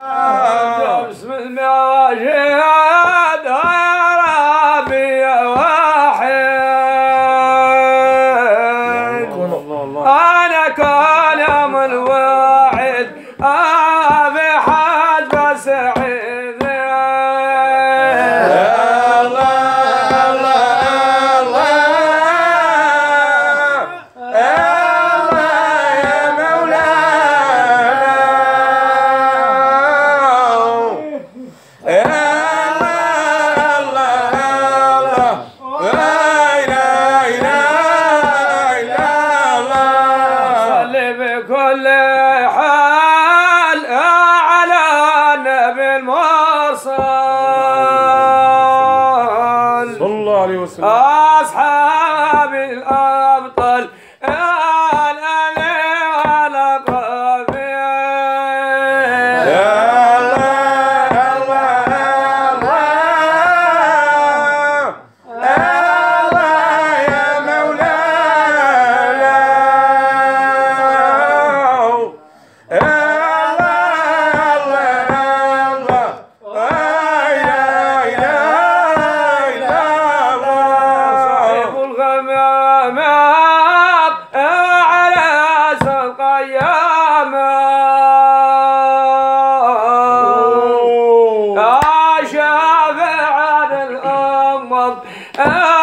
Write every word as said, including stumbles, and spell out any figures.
بسم المجيد يا ربي واحد أنا كلام الواعد أبي حد بسعيد بكل حال على النبي المرسل صلى الله عليه وسلم أصحابي الأبطال الألي والأقربين يا الله الله الله يا مولانا شافع الأمم